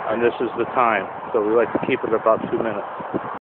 and this is the time. So we like to keep it about 2 minutes.